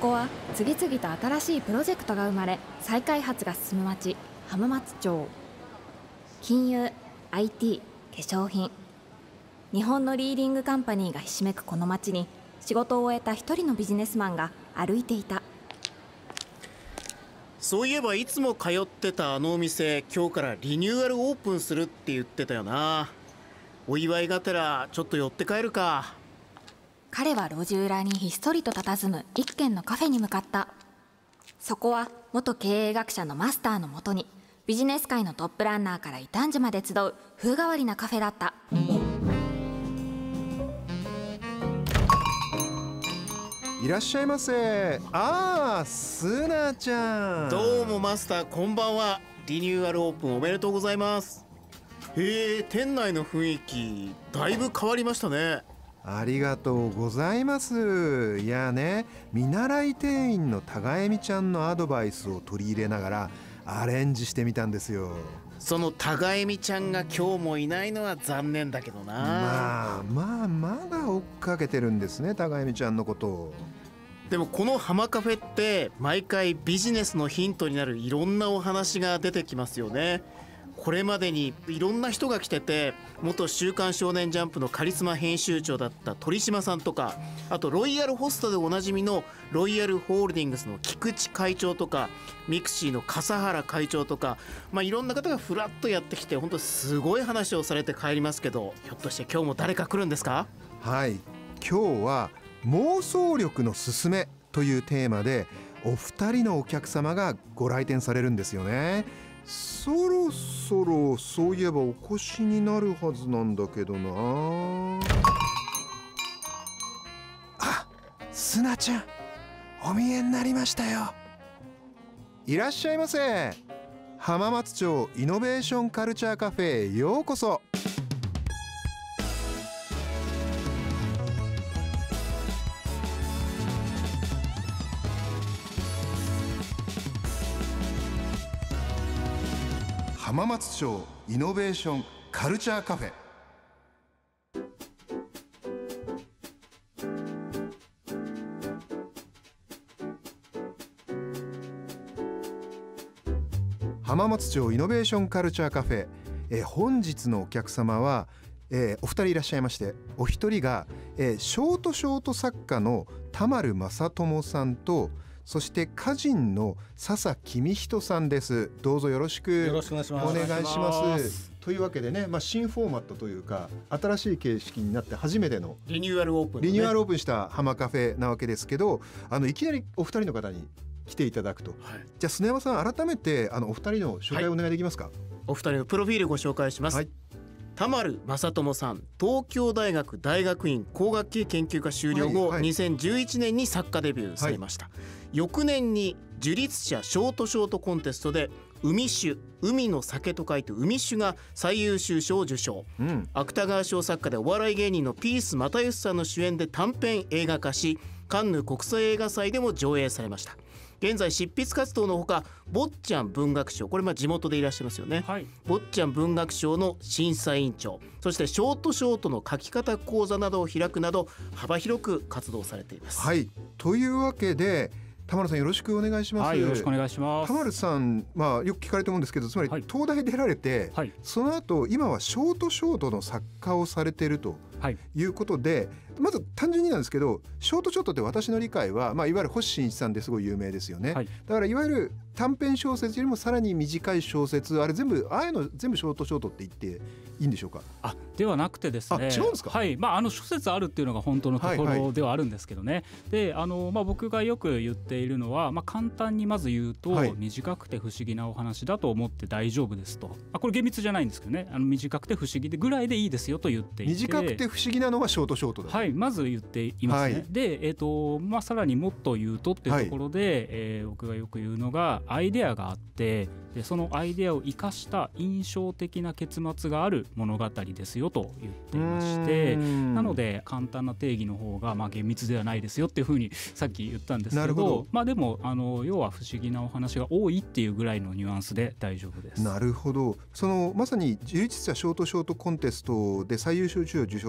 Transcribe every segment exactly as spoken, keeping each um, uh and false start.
こは次々と新しいプロジェクトが生まれ、再開発が進む町、浜松町。金融、アイティー、化粧品、日本のリーディングカンパニーがひしめくこの町に、仕事を終えた一人のビジネスマンが歩いていた。 そういえばいつも通ってたあのお店、今日からリニューアルオープンするって言ってたよな。お祝いがてらちょっと寄って帰るか。 彼は路地裏にひっそりと佇む一軒のカフェに向かった。そこは元経営学者のマスターのもとに、ビジネス界のトップランナーから異端児まで集う風変わりなカフェだった。 いらっしゃいませ。ああ、スナちゃん。 どうもマスター、こんばんは。リニューアルオープンおめでとうございます。へえ、店内の雰囲気だいぶ変わりましたね。 ありがとうございます。いやね、見習い店員の高恵美ちゃんのアドバイスを取り入れながらアレンジしてみたんですよ。 その高恵美ちゃんが今日もいないのは残念だけどな。 まあまあまだ追っかけてるんですね、高恵美ちゃんのことを。 でもこの浜カフェって毎回ビジネスのヒントになるいろんなお話が出てきますよね。これまでにいろんな人が来てて、元週刊少年ジャンプのカリスマ編集長だった鳥島さんとか、あとロイヤルホストでおなじみのロイヤルホールディングスの菊池会長とか、ミクシーの笠原会長とか、まあ、いろんな方がフラッとやってきて、本当すごい話をされて帰りますけど、ひょっとして今日も誰か来るんですか？ はい、今日は妄想力のすすめというテーマでお二人のお客様がご来店されるんですよね。そろそろそういえばお越しになるはずなんだけどな。あ、スナちゃん、お見えになりましたよ。いらっしゃいませ。浜松町イノベーションカルチャーカフェへようこそ。浜松町イノベーションカルチャーカフェ。浜松町イノベーションカルチャーカフェ、えー、本日のお客様は、えー、お二人いらっしゃいまして、お一人が、えー、ショートショート作家の田丸正智さんと、そして歌人の笹公人さんです。どうぞよろしくよろしくお願いします。 お願いします。というわけでね、まあ、新フォーマットというか新しい形式になって初めてのリニューアルオープン、ね、 リニューアルオープンした浜カフェなわけですけど、あのいきなりお二人の方に来ていただくと、はい、じゃあ砂山さん、改めてあのお二人の紹介をお願いできますか？はい、 お二人のプロフィールご紹介します。はい、田丸正智さん、東京大学大学院工学系研究科修了後、はいはい、にせんじゅういちねんに作家デビューされました。はい、翌年に樹立者ショートショートコンテストで海酒、海の酒と書いて海酒が最優秀賞を受賞。うん、芥川賞作家でお笑い芸人のピース又吉さんの主演で短編映画化し、カンヌ国際映画祭でも上映されました。現在執筆活動のほか、坊ちゃん文学賞、これまあ地元でいらっしゃいますよね。はい、坊ちゃん文学賞の審査委員長、そしてショートショートの書き方講座などを開くなど幅広く活動されています。 はい、というわけで田丸さん、よろしくお願いします。 はい、よろしくお願いします。 田丸さん、まあ、よく聞かれてるんですけど、つまり、はい、東大出られて、はい、その後今はショートショートの作家をされているということで、はい、まず単純になんですけど、ショートショートって私の理解は、まあ、いわゆる星新一さんですごい有名ですよね。はい、だからいわゆる短編小説よりもさらに短い小説、あれ全部ああいうの全部ショートショートって言っていいんでしょうか？ あ、ではなくてですね。 あ、違うんですか？ はい、まあ、あの諸説あるっていうのが本当のところではあるんですけどね。はいはい、で、あの、まあ、僕がよく言っているのは、まあ、簡単にまず言うと、はい、短くて不思議なお話だと思って大丈夫ですと。あ、これ厳密じゃないんですけどね、あの短くて不思議でぐらいでいいですよと言っていて、 短くて不思議なのはショートショートだ。 はい、まず言っていますね。はい、で、えーとまあ、さらにもっと言うとっていうところで、はい、えー、僕がよく言うのがアイデアがあって、でそのアイデアを生かした印象的な結末がある物語ですよと言っていまして、なので簡単な定義の方がまあ厳密ではないですよっていうふうにさっき言ったんですけど、なるほど、まあ、でもあの要は不思議なお話が多いっていうぐらいのニュアンスで大丈夫です。 なるほど。そのまさに樹立者ショートショートコンテストで最優秀賞を受賞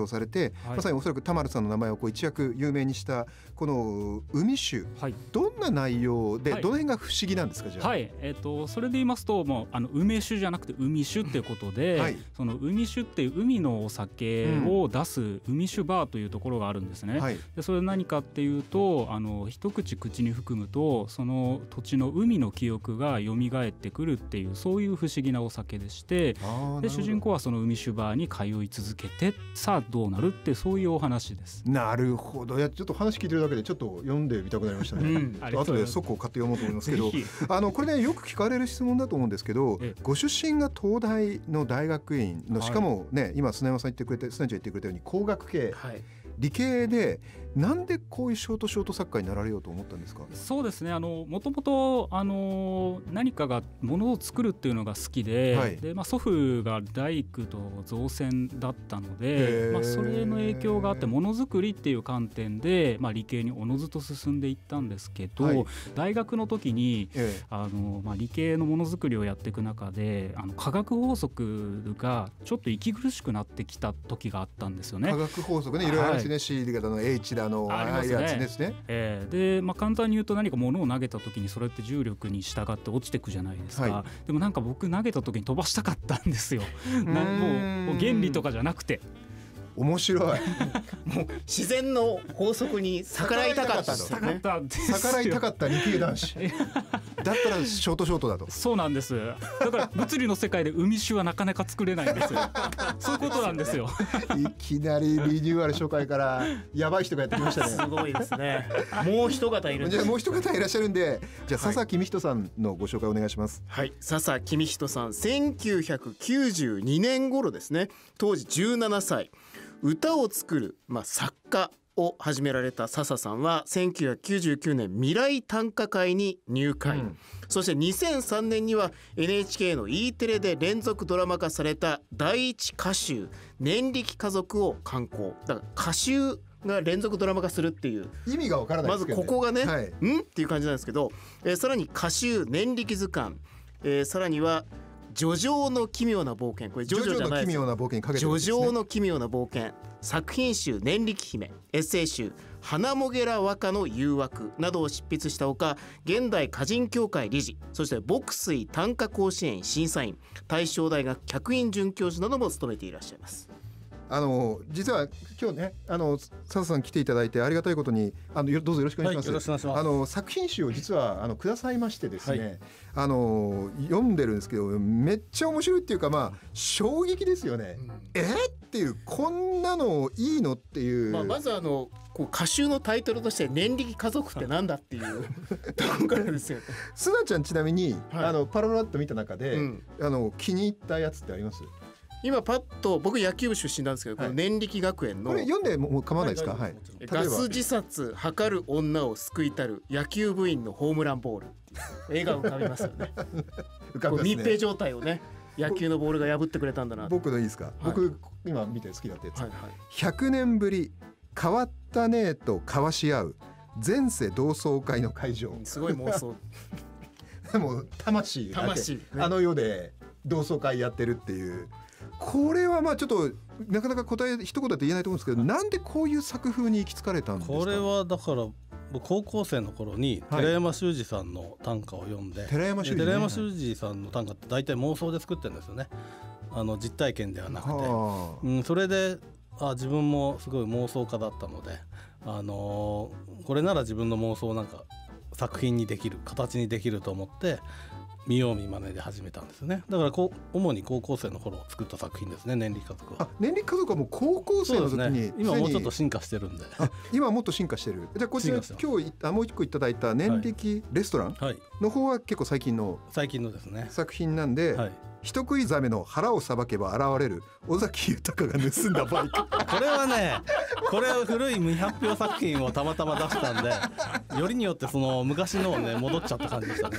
をされて、はい、まさにおそらく田丸さんの名前をこう一躍有名にしたこの梅酒、はい、どんな内容で、はい、どの辺が不思議なんですか？じゃあ、 はいえー、とそれで言いますともうあの梅酒じゃなくて海酒っていうことで、はい、その海酒っていう海のお酒を出す海酒バーというところがあるんですね、はい、でそれ何かっていうとあの一口口に含むとその土地の海の記憶が蘇ってくるっていうそういう不思議なお酒でして、で主人公はその海酒バーに通い続けてさあどうなるってそういうお話です。 なるほど。いやちょっと話聞いてるだけでちょっと読んでみたくなりましたね、うん、あ後で速攻買って読もうと思いますけどあのこれねよく聞かれる質問だと思うんですけど、ご出身が東大の大学院のしかもね、はい、今砂山さん言ってくれて砂ちゃん言ってくれたように工学系、はい、理系でなんでこういうショートショート作家になられようと思ったんですか？ そうですね、あのもともとあの何かがものを作るっていうのが好きで、はいでまあ、祖父が大工と造船だったので、まあ、それの影響があってものづくりっていう観点で、まあ、理系におのずと進んでいったんですけど、はい、大学の時にあの、まあ、理系のものづくりをやっていく中であの化学法則がちょっと息苦しくなってきた時があったんですよね。 化学法則ね、いろいろあるしね、はい、C 型の H だのああいうやつですね。 えー、で、まあ、簡単に言うと何か物を投げた時にそれって重力に従って落ちてくじゃないですか、はい、でもなんか僕投げた時に飛ばしたかったんですよなもう原理とかじゃなくて面白いもう自然の法則に逆らいたかったと、ね、逆らいたかった理系男子だったらショートショートだと。 そうなんです。だから物理の世界で海酒はなかなか作れないんですよそういうことなんですよいきなりリニューアル初回からやばい人がやってきましたねすごいですね。もう一方いるんです。 じゃあもう一方いらっしゃるんで、じゃあ笹公人さんのご紹介お願いします。 はい、笹公人さんせんきゅうひゃくきゅうじゅうにねん頃ですね、当時じゅうななさい、歌を作る、まあ、作家を始められた笹さんはせんきゅうひゃくきゅうじゅうきゅうねん未来短歌会に入会、うん、そしてにせんさんねんには エヌエイチケー の E テレで連続ドラマ化された第一歌集年力家族を刊行。だから歌集が連続ドラマ化するっていう意味がわからないですけど、ね、 まずここがね、はい、んっていう感じなんですけど、えー、さらに歌集年力図鑑、えー、さらにはジョジョの奇妙な冒険、これジョジョじゃないです。ジョジョの奇妙な冒険にかけてるんですね。ジョジョの奇妙な冒険、作品集年力姫、エッセイ集花もげら和歌の誘惑などを執筆したほか、現代歌人協会理事、そして牧水短歌甲子園審査員、大正大学客員准教授なども務めていらっしゃいます。 あの実は今日ね、あの笹さん来ていただいてありがたいことに、あのどうぞよろしくお願いします。 はい、よろしくお願いします。 あの作品集を実はあのくださいましてですね、はい、あの読んでるんですけどめっちゃ面白いっていうか、まあ衝撃ですよね、うん、えっていう、こんなのいいのっていう、 まあ、まずあのこう歌集のタイトルとして年力家族ってなんだっていうところからですよね。 すなちゃんちなみに、はい、あのパラパラっと見た中で、うん、あの気に入ったやつってあります？ 今パッと僕野球部出身なんですけど、はい、この年力学園のこれ読んでも構わないですか？はい、 ガス自殺図る女を救いたる野球部員のホームランボール絵が浮かびますよね浮かびますね。密閉状態をね、野球のボールが破ってくれたんだな。 僕のいいですか、はい、僕今見て好きだったやつ、はいはい、ひゃくねんぶり変わったねと交わし合う前世同窓会の会場。 すごい妄想でも魂だけ魂、ね、あの世で同窓会やってるっていう、これはまあちょっとなかなか答え一言で言えないと思うんですけど、なんでこういう作風に行き着かれたんですか？ これはだから高校生の頃に寺山修司さんの短歌を読んで、はい、寺山修司、ね、寺山修司さんの短歌って大体妄想で作ってるんですよね。あの実体験ではなくて、うん、それであ自分もすごい妄想家だったので、あのー、これなら自分の妄想なんか作品にできる、形にできると思って見よう見まねで始めたんですね。だからこう主に高校生の頃作った作品ですね、年力家族は。 あ、年力家族はもう高校生の時に、ね、 今もうちょっと進化してるんで。 あ、今はもっと進化してる。じゃあこちら今日あもう一個いただいた年力レストランの方は結構最近の最近のですね作品なんで、はい、人食いザメの腹をさばけば現れる尾崎豊が盗んだバイクこれはね、これは古い未発表作品をたまたま出したんでよりによってその昔のをね戻っちゃった感じでしたね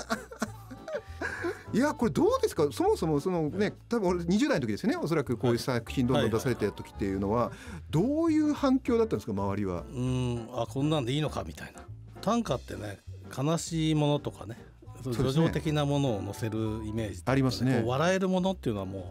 いやこれどうですか、そもそもそのね、多分俺にじゅう代の時ですよね、おそらくこういう作品どんどん出されてる時っていうのはどういう反響だったんですか、周りは。 うーん、あこんなんでいいのかみたいな。短歌ってね、悲しいものとかね、叙情的なものを載せるイメージ、ね、 ありますね。 こう笑えるものっていうのはも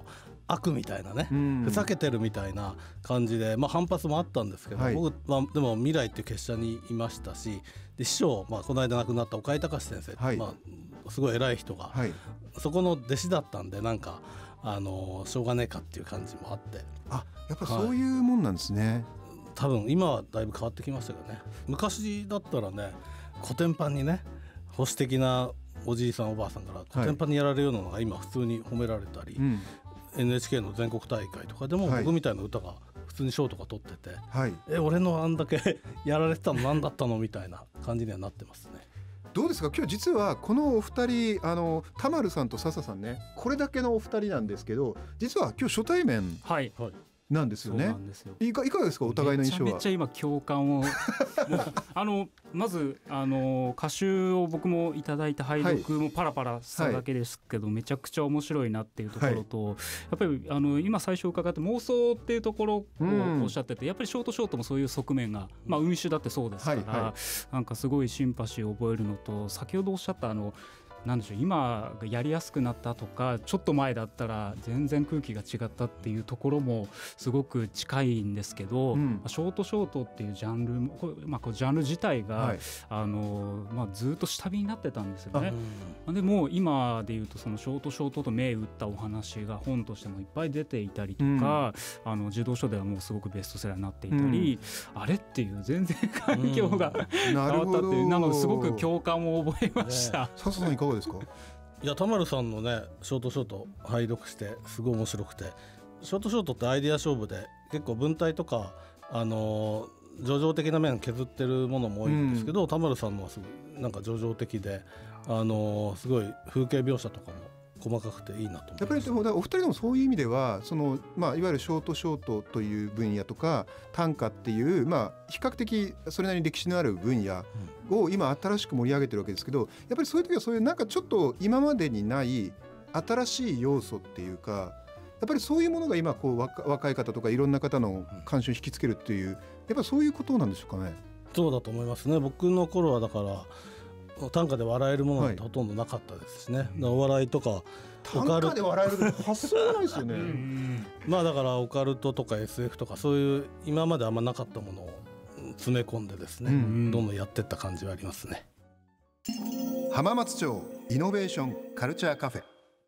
悪みたいなね、ふざけてるみたいな感じで、まあ、反発もあったんですけど、はい、僕はでも未来っていう結社にいましたし、で師匠、まあ、この間亡くなった岡井隆先生、はい、まあ、すごい偉い人が、はい、そこの弟子だったんで、なんかあのしょうがねえかっていう感じもあって。 あ、やっぱそういうもんなんですね、はい、 多分今はだいぶ変わってきましたけどね。昔だったらね、コテンパンにね、保守的なおじいさんおばあさんからコテンパンにやられるようなのが今普通に褒められたり、はい、うん、エヌエイチケー の全国大会とかでも僕みたいな歌が普通に賞とか取ってて、はい、え俺のあんだけやられてたの何だったのみたいな感じにはなってますね。 どうですか、今日実はこのお二人、あの田丸さんと笹さんね、これだけのお二人なんですけど、実は今日初対面、はい、なんですよね。いか、いかがですか、お互いの印象は。 めちゃめちゃ今共感をあのまずあの歌集を僕もいただいた拝読もパラパラしただけですけど、はい、めちゃくちゃ面白いなっていうところと、はい、やっぱりあの今最初伺って妄想っていうところをおっしゃってて、うん、やっぱりショートショートもそういう側面が、まあ、海酒だってそうですから、はいはい、なんかすごいシンパシーを覚えるのと、先ほどおっしゃったあのなんでしょう、今がやりやすくなったとか、ちょっと前だったら全然空気が違ったっていうところもすごく近いんですけど、うん、ショートショートっていうジャンル、まあ、こうジャンル自体が、はい、あのまあ、ずっと下火になってたんですよね。でも今でいうとそのショートショートと銘打ったお話が本としてもいっぱい出ていたりとか、うん、あの児童書ではもうすごくベストセラーになっていたり、うん、あれっていう全然環境が、うん、変わったっていう、なのですごく共感を覚えました。 笹さんいかがですか。 いや、田丸さんのねショートショート拝読してすごい面白くて、ショートショートってアイデア勝負で結構文体とか、あのー、叙情的な面削ってるものも多いんですけど、うん、田丸さんのはすごいなんか叙情的で、あのー、すごい風景描写とかも細かくていいなと思います。 やっぱりでもお二人でもそういう意味ではその、まあ、いわゆるショートショートという分野とか短歌っていう、まあ、比較的それなりに歴史のある分野を今新しく盛り上げてるわけですけど、やっぱりそういう時はそういうなんかちょっと今までにない新しい要素っていうか、やっぱりそういうものが今こう 若, 若い方とかいろんな方の関心を引きつけるっていう、やっぱりそういうことなんでしょうかね。 そうだと思いますね。僕の頃はだから短歌で笑えるものなんてほとんどなかったですしね、はい、お笑いとか短歌で笑える発想がないですよねまあだからオカルトとか エスエフ とかそういう今まであんまなかったものを詰め込んでですね、うんうん、どんどんやっていった感じはありますね。 浜松町イノベーションカルチャーカフェ。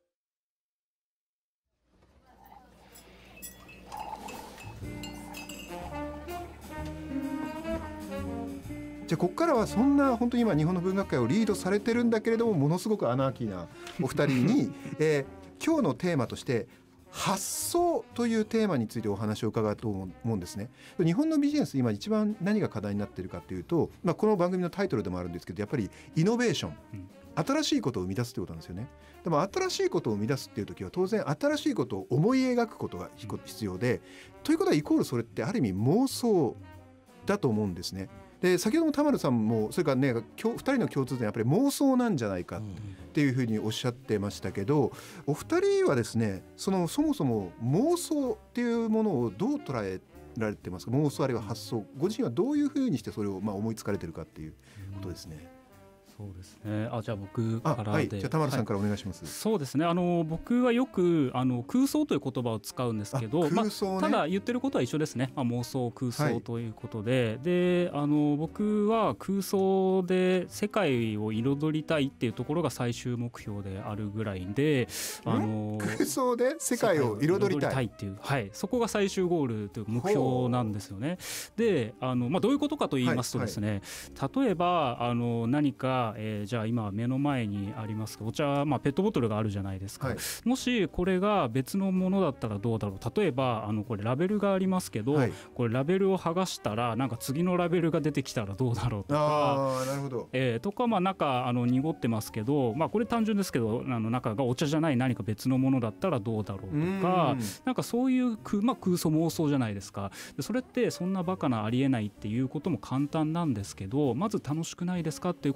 じゃあここからはそんな本当に今日本の文学界をリードされてるんだけれどもものすごくアナーキーなお二人に、えー、今日のテーマとして発想というテーマについてお話を伺うと思うんですね。日本のビジネス今一番何が課題になっているかというと、まあ、この番組のタイトルでもあるんですけど、やっぱりイノベーション、新しいことを生み出すということなんですよね。でも新しいことを生み出すっていう時は当然新しいことを思い描くことが必要で、ということはイコールそれってある意味妄想だと思うんですね。で先ほども田丸さんもそれからねふたりの共通点やっぱり妄想なんじゃないかっていうふうにおっしゃってましたけど、お二人はですねそのそもそも妄想っていうものをどう捉えられてますか。妄想あるいは発想、ご自身はどういうふうにしてそれをまあ思いつかれてるかっていうことですね。 そうですね。あ、じゃあ僕からで、 はい、じゃあ田丸さんからお願いします。 はい、そうですね。あの僕はよくあの空想という言葉を使うんですけど、空想ね、まあ、ただ言ってることは一緒ですね。まあ、妄想空想ということで、はい、であの僕は空想で世界を彩りたいっていうところが最終目標であるぐらいで、あの空想で世界を彩りたいっていう、はい、そこが最終ゴールという目標なんですよね。で、あのまあどういうことかと言いますとですね、はいはい、例えばあの何かえー、じゃあ今目の前にありますお茶、まあ、ペットボトルがあるじゃないですか、はい、もしこれが別のものだったらどうだろう。例えばあのこれラベルがありますけど、はい、これラベルを剥がしたらなんか次のラベルが出てきたらどうだろうとか、 あ、なるほど、 えー、とか、まあ、中あの濁ってますけど、まあ、これ単純ですけどあの中がお茶じゃない何か別のものだったらどうだろうとか、なんかそういう、まあ、空想妄想じゃないですか。でそれってそんなバカなありえないっていうことも簡単なんですけど、まず楽しくないですかっていうことを僕は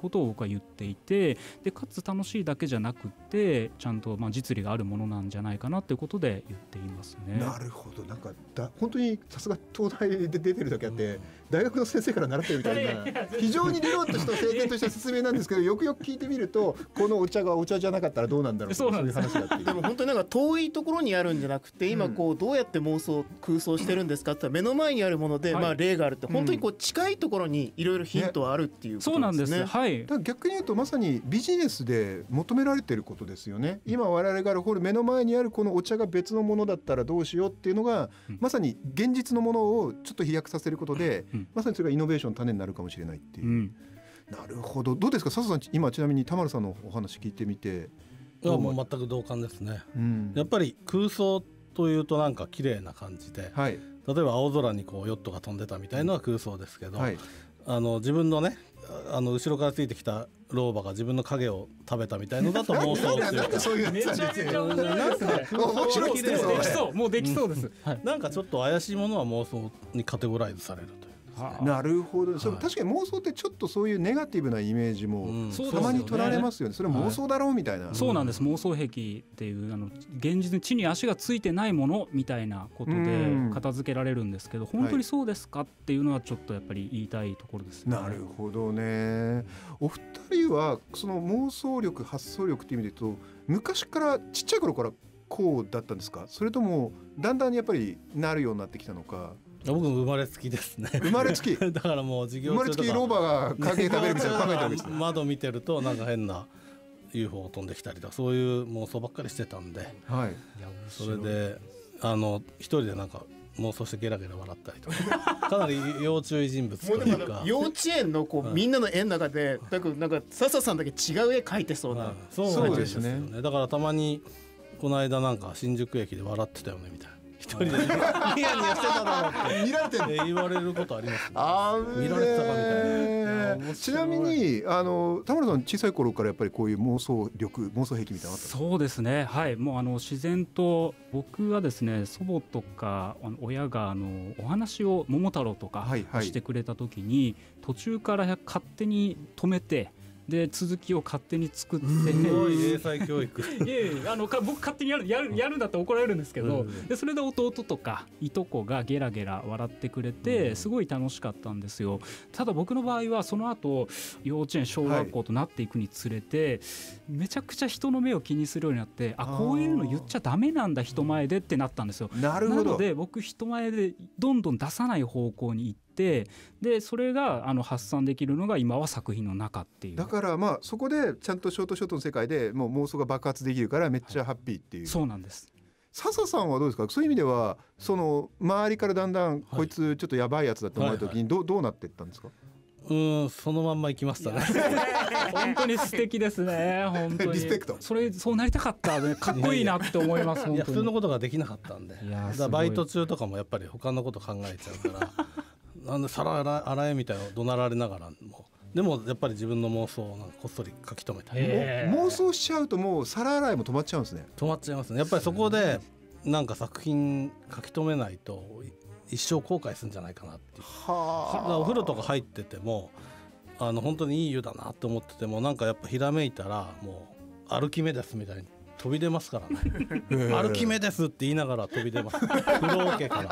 は言っていて、でかつ楽しいだけじゃなくてちゃんとまあ実利があるものなんじゃないかなということで言っていますね。 なるほど。なんかだ本当にさすが東大で出てるだけあって、うん、大学の先生から習ってるみたいな非常に理論として整然とした説明なんですけど、よくよく聞いてみるとこのお茶がお茶じゃなかったらどうなんだろうと、そういう話だっていう。 でも本当になんか遠いところにあるんじゃなくて、今こうどうやって妄想空想してるんですかって目の前にあるもので、まあ例があるって、本当にこう近いところにいろいろヒントはあるっていうことですね。 そうなんです。はい。 だから逆に言うとまさにビジネスで求められてることですよね。今我々が掘る目の前にあるこのお茶が別のものだったらどうしようっていうのが、うん、まさに現実のものをちょっと飛躍させることで、うん、まさにそれがイノベーションの種になるかもしれないっていう、うん、なるほど。どうですか笹さん、今ちなみに田丸さんのお話聞いてみて。 いやもう全く同感ですね、うん、やっぱり空想というとなんか綺麗な感じで、はい、例えば青空にこうヨットが飛んでたみたいのは空想ですけど、はい、あの自分のねあの後ろからついてきた老婆が自分の影を食べたみたいのだと妄想っていうかそういうめちゃめちゃ面白いですね。面白いですね。 できそうもうできそうです、 うんはい、なんかちょっと怪しいものは妄想にカテゴライズされるという。 なるほど。それ確かに妄想ってちょっとそういうネガティブなイメージもたまに取られますよね。それ妄想だろうみたいな、はい、 そうなんです。妄想癖っていうあの現実に地に足がついてないものみたいなことで片付けられるんですけど、本当にそうですかっていうのはちょっとやっぱり言いたいところですね。 なるほどね。お二人はその妄想力発想力っていう意味で言うと昔からちっちゃい頃からこうだったんですか、それともだんだんやっぱりなるようになってきたのか。 僕も生まれつきですね。 生まれつきだからもう授業中とか生まれつき老婆が影食べるみたいな考えてるわけですね。 窓見てるとなんか変な ユーフォー 飛んできたりとかそういう妄想ばっかりしてたんで、はい、それであの一人でなんか妄想してゲラゲラ笑ったりとかかなり要注意人物というか幼稚園のこう、はい、みんなの絵の中でなんかなんか笹さんだけ違う絵描いてそうな、はい、 そうですね。だからたまにこの間なんか新宿駅で笑ってたよねみたいな、一人でニヤニヤしてただろうって見られてる言われることありますね。あ見られてたかみたいな。 ちなみにあの田村さん小さい頃からやっぱりこういう妄想力妄想癖みたいなのあったんですか。 そうですね、はい。もうあの自然と僕はですね祖母とか親があのお話を桃太郎とかしてくれた時に、はいはい、途中から勝手に止めてで続きを勝手に作ってすごい英才教育いやいやあの僕勝手にやるやるやるんだって怒られるんですけど、うん、でそれで弟とかいとこがゲラゲラ笑ってくれてすごい楽しかったんですよ。ただ僕の場合はその後幼稚園小学校となっていくにつれて、はい、めちゃくちゃ人の目を気にするようになって、あこういうの言っちゃダメなんだ人前でってなったんですよ。 なるほど。 なので僕人前でどんどん出さない方向に行ってで, でそれがあの発散できるのが今は作品の中っていう。 だからまあそこでちゃんとショートショートの世界でもう妄想が爆発できるからめっちゃハッピーっていう、はい、 そうなんです。 笹さんはどうですか。そういう意味ではその周りからだんだんこいつちょっとやばいやつだと思う時にど う, どうなっていったんですか。 うんそのまんま行きましたね。 本当に素敵ですね。本当にリスペクト。 それそうなりたかった、ね、かっこいいなって思います。本当にいや普通のことができなかったんで、いやだバイト中とかもやっぱり他のこと考えちゃうからなんで皿洗えみたいな怒鳴られながらもでもやっぱり自分の妄想をなんかこっそり書き留めたり、 妄想しちゃうともう皿洗いも止まっちゃうんですね。 止まっちゃいますね。やっぱりそこでなんか作品書き留めないと一生後悔するんじゃないかなっていう。はあ。お風呂とか入っててもあの本当にいい湯だなと思っててもなんかやっぱひらめいたらもう歩き目ですみたいに飛び出ますからね。歩き目ですって言いながら飛び出ます。風呂桶から。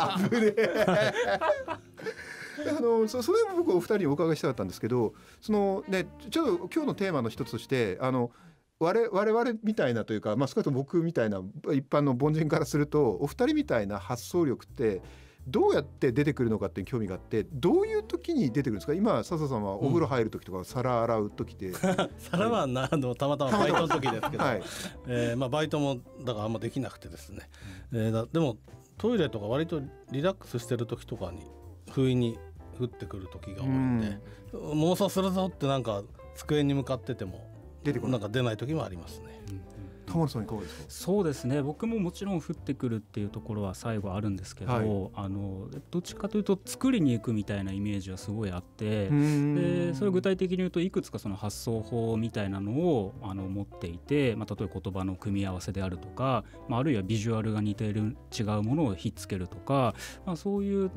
あの そ, それも僕お二人にお伺いしたかったんですけど、その、ね、ちょっと今日のテーマの一つとしてあの 我, 我々みたいなというか、まあ、少なくとも僕みたいな一般の凡人からするとお二人みたいな発想力ってどうやって出てくるのかっていう興味があって、どういう時に出てくるんですか。今笹さんはお風呂入る時とか皿洗う時で、うん、 皿はなあのたまたまバイトの時ですけど、はいえーまあ、バイトもだからあんまできなくてですね、えー、だでもトイレとか割とリラックスしてる時とかに不意に降ってくる時が多いんで、うん、妄想するぞってなんか机に向かってても出てこない、なんか出ない時もありますね。うん田村さんいかがですか。 そうですね、僕ももちろん降ってくるっていうところは最後あるんですけど、はい、あのどっちかというと作りに行くみたいなイメージはすごいあって、でそれを具体的に言うといくつかその発想法みたいなのをあの持っていて、まあ、例えば言葉の組み合わせであるとか、まあ、あるいはビジュアルが似ている違うものをひっつけるとか、まあ、そういう、まあ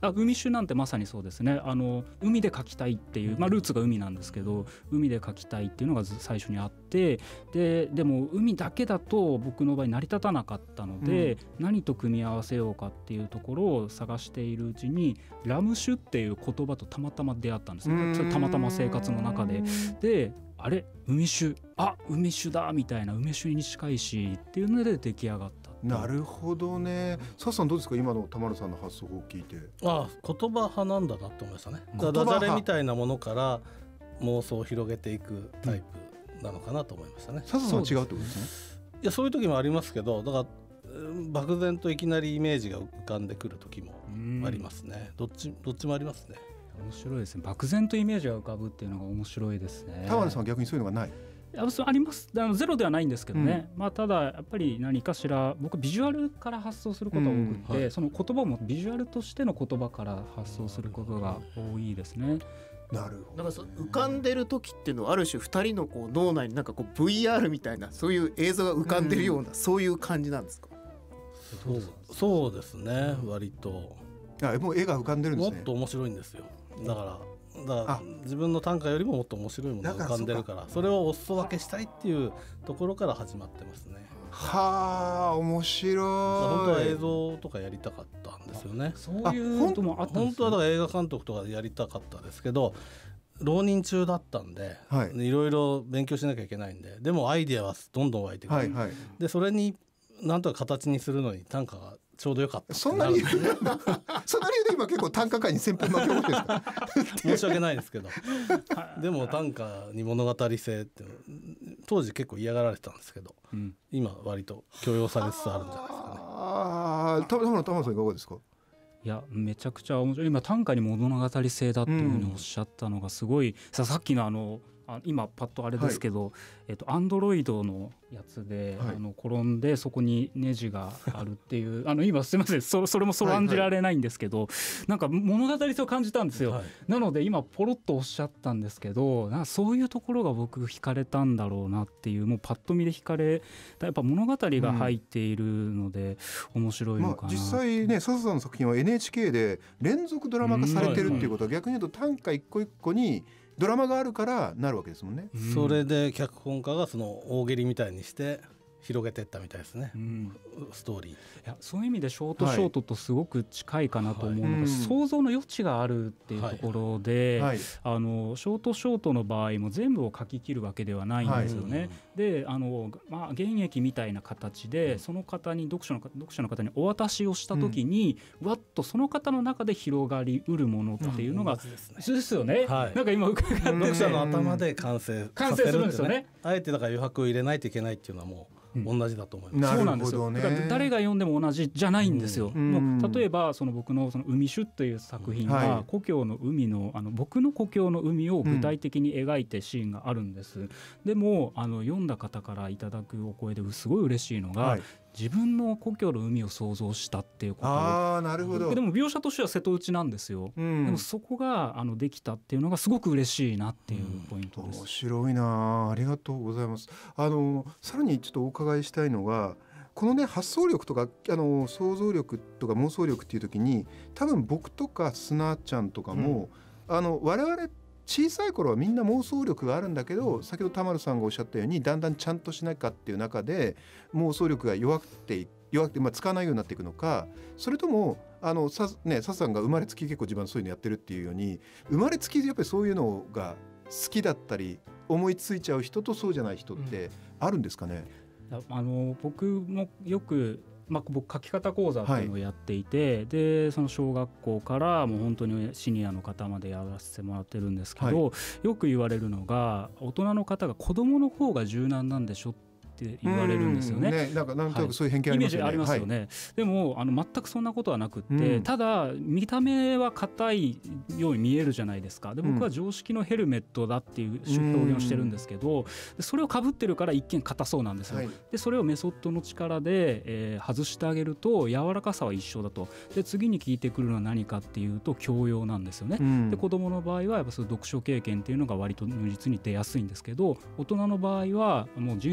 あ海酒なんてまさにそうですね。あの海で描きたいっていう、まあ、ルーツが海なんですけど、海で描きたいっていうのが最初にあって、ででも海だけだと僕の場合成り立たなかったので、うん、何と組み合わせようかっていうところを探しているうちにラム酒っていう言葉とたまたま出会ったんですね。それたまたま生活の中でであれ海酒あ海酒だみたいな、梅酒に近いしっていうので出来上がった。 なるほどね。佐々さんどうですか、今の田丸さんの発想を聞いて。 ああ言葉派なんだなと思いましたね。ダジャレみたいなものから妄想を広げていくタイプなのかなと思いましたね。 佐々さんは違うってことですね。 いやそういう時もありますけど、だから漠然といきなりイメージが浮かんでくる時もありますね。どっちどっちもありますね。 面白いですね。漠然とイメージが浮かぶっていうのが面白いですね。 田丸さんは逆にそういうのがない？ あ, あります。あのゼロではないんですけどね、うん、まあ、ただやっぱり何かしら僕ビジュアルから発想することが多くて、うんはい、その言葉もビジュアルとしての言葉から発想することが多いですね。 なるほど、ね、 なんかそう浮かんでる時っていうのはある種ふたりのこう脳内になんかこう ブイアール みたいなそういう映像が浮かんでるような、うん、そういう感じなんですか？ そうそうですね、割と。 あもう絵が浮かんでるんですね。 もっと面白いんですよ。だからだから自分の短歌よりももっと面白いものが浮かんでるから、それをお裾分けしたいっていうところから始まってますね。 はあ面白い。 本当は映像とかやりたかったんですよね。 そういうこともあったんですね。 本当はだから映画監督とかやりたかったですけど、浪人中だったんで、はい、いろいろ勉強しなきゃいけないんで、でもアイデアはどんどん湧いてくる、はいはい、でそれになんとか形にするのに短歌がちょうどよかった。 そんな理由そんな理由で今結構短歌界に先輩負け持ってるんですか？ 申し訳ないですけどでも短歌に物語性って当時結構嫌がられてたんですけど、うん、今割と許容されつつあるんじゃないですかね。 ああ、田村さんいかがですか？ いやめちゃくちゃ面白い。今短歌に物語性だっていうふうにおっしゃったのがすごい、うん、さ, さっきのあのあ今パッとあれですけど、はい、えっと、アンドロイドのやつで、はい、あの転んでそこにネジがあるっていうあの今すみません そ, それもそらんじられないんですけど、はいはい、なんか物語性を感じたんですよ、はい、なので今ポロッとおっしゃったんですけど、なんかそういうところが僕惹かれたんだろうなっていう、もうパッと見で惹かれやっぱ物語が入っているので面白いのかな、 うんまあ、実際ね笹さんの作品は エヌエイチケー で連続ドラマ化されてるっていうことは、逆に言うと短歌一個一個にドラマがあるからなるわけですもんね、 うん、それで脚本家がその大喜利みたいにして広げていったみたいですね、うん、ストーリー。いやそういう意味でショートショートとすごく近いかなと思うのが、はい、想像の余地があるっていうところで、はいはい、あのショートショートの場合も全部を書き切るわけではないんですよね、はい、であの、まあ、現役みたいな形でその方に読者の読者の方にお渡しをした時に、うん、わっとその方の中で広がりうるものっていうのが、うん、ですね、ですよね、はい、なんか今伺って読者の頭で完成完成するんですよね。 あえてだから余白を入れないといけないっていうのはもう同じだと思います、 うん、そうなんですよ、ね、だから誰が読んでも同じじゃないんですよ、うん、もう例えばその僕 の, その海酒という作品は故郷の海の、あの僕の故郷の海を具体的に描いてシーンがあるんです、うん、でもあの読んだ方からいただくお声ですごい嬉しいのが、はい、自分の故郷の海を想像したっていうこと。 あー、なるほど。 でも描写としては瀬戸内なんですよ、うん、でもそこがあのできたっていうのがすごく嬉しいなっていうポイントです、うん、 面白いな、ありがとうございます。あのさらにちょっとお伺いしたいのが、このね発想力とかあの想像力とか妄想力っていう時に、多分僕とかスナちゃんとかも、うん、あの我々小さい頃はみんな妄想力があるんだけど、先ほど田丸さんがおっしゃったようにだんだんちゃんとしなきゃっていう中で妄想力が弱くて弱くて、まあ、使わないようになっていくのか、それともあのさ、ね、笹さんが生まれつき結構自分そういうのやってるっていうように、生まれつきやっぱりそういうのが好きだったり思いついちゃう人とそうじゃない人ってあるんですかね。 うん、あの僕もよくまあ、僕書き方講座っていうのをやっていて、はい、でその小学校からもう本当にシニアの方までやらせてもらってるんですけど、はい、よく言われるのが、大人の方が子供の方が柔軟なんでしょって言われるんですよね。 ね、なんかなんとなくそういう偏見ありますよね。 はい、イメージありますよね。はい、でもあの全くそんなことはなくって、うん、ただ見た目は硬いように見えるじゃないですか。で僕は常識のヘルメットだっていう表現をしてるんですけど、うん、それを被ってるから一見硬そうなんですよ。はい、でそれをメソッドの力で、えー、外してあげると柔らかさは一緒だと。で次に聞いてくるのは何かっていうと教養なんですよね。うん、で子どもの場合はやっぱその読書経験っていうのが割と如実に出やすいんですけど、大人の場合はもう人生そのもの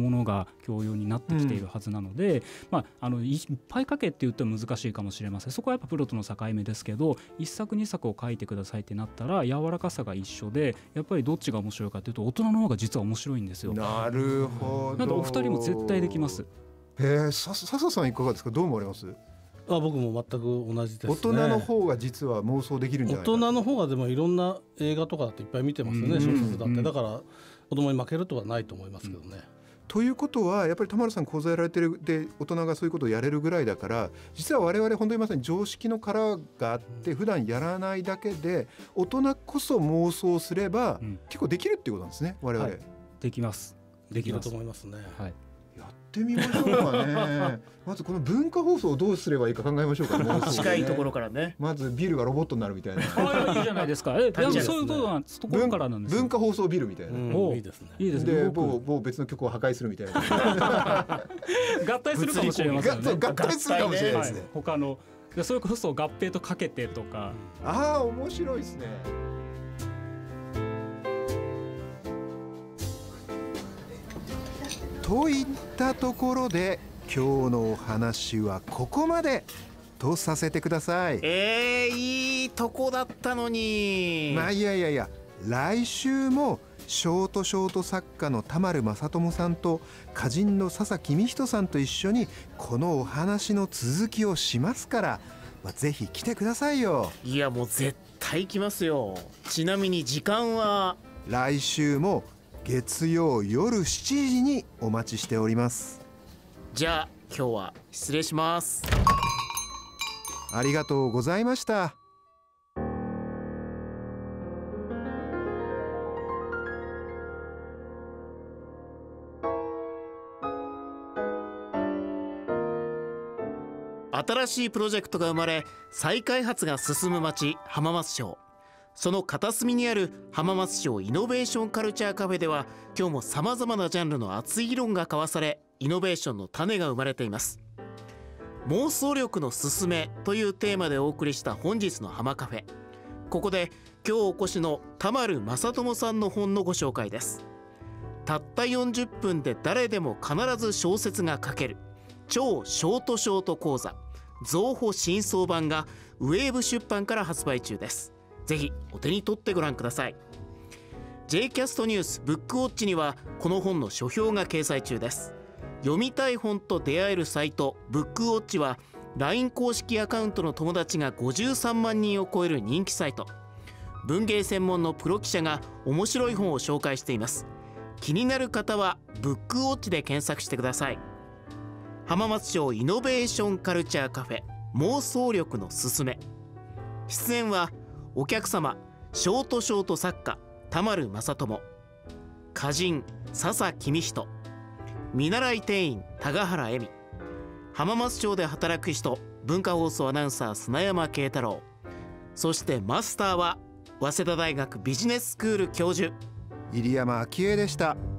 ものが教養になってきているはずなので、うん、まあ、あのいっぱい書けって言っても難しいかもしれません。そこはやっぱプロとの境目ですけど、いっさくにさくを書いてくださいってなったら柔らかさが一緒で、やっぱりどっちが面白いかというと大人の方が実は面白いんですよ。 なるほど。 なのでお二人も絶対できます。 へえ、さ笹さんいかがですか、どう思われます？ あ、僕も全く同じですね。 大人の方が実は妄想できるんじゃないか。 大人の方がでもいろんな映画とかだっていっぱい見てますよね、小説だって。だから子供に負けるとはないと思いますけどね、うん、 ということはやっぱり田丸さん講座やられてるで、大人がそういうことをやれるぐらいだから、実は我々本当にまさに常識の殻があって普段やらないだけで大人こそ妄想すれば結構できるっていうことなんですね、我々、はい、 できますできると思いますね、 はい、やってみましょうかねまずこの文化放送をどうすればいいか考えましょうかね近いところからね。 まずビルがロボットになるみたいなあ、いいじゃないですか。え、でもそういうことなんところからなんですよ。 文化放送ビルみたいな、うん、 いいですね。 いいですね。 で某某別の曲を破壊するみたいな合体するかもしれませんね。 合体するかもしれないですね、はい、 他のでそれこそ合併とかけてとか、 ああ面白いですね。といったところで今日のお話はここまでとさせてください。 えー、いいとこだったのに。 まあいやいやいや、来週もショートショート作家の田丸正智さんと歌人の笹公人さんと一緒にこのお話の続きをしますから、まあ、ぜひ来てくださいよ。 いやもう絶対来ますよ。ちなみに時間は来週も月曜夜しちじにお待ちしております。 じゃあ今日は失礼します。 ありがとうございました。 新しいプロジェクトが生まれ再開発が進む町浜松町。その片隅にある浜松町イノベーションカルチャーカフェでは今日もさまざまなジャンルの熱い議論が交わされ、イノベーションの種が生まれています。妄想力のすすめというテーマでお送りした本日の浜カフェ。ここで今日お越しの田丸正智さんの本のご紹介です。たったよんじゅっぷんで誰でも必ず小説が書ける超ショートショート講座増補新装版がウェーブ出版から発売中です。ぜひお手に取ってご覧ください。 ジェイキャスト ニュースブックウォッチにはこの本の書評が掲載中です。読みたい本と出会えるサイトブックウォッチは ライン 公式アカウントの友達がごじゅうさんまんにんを超える人気サイト。文芸専門のプロ記者が面白い本を紹介しています。気になる方はブックウォッチで検索してください。浜松町イノベーションカルチャーカフェ妄想力のすすめ。出演はお客様ショートショート作家田丸正智、歌人笹公人、見習い店員多賀原恵美、浜松町で働く人文化放送アナウンサー砂山慶太郎、そしてマスターは早稲田大学ビジネススクール教授入山昭恵でした。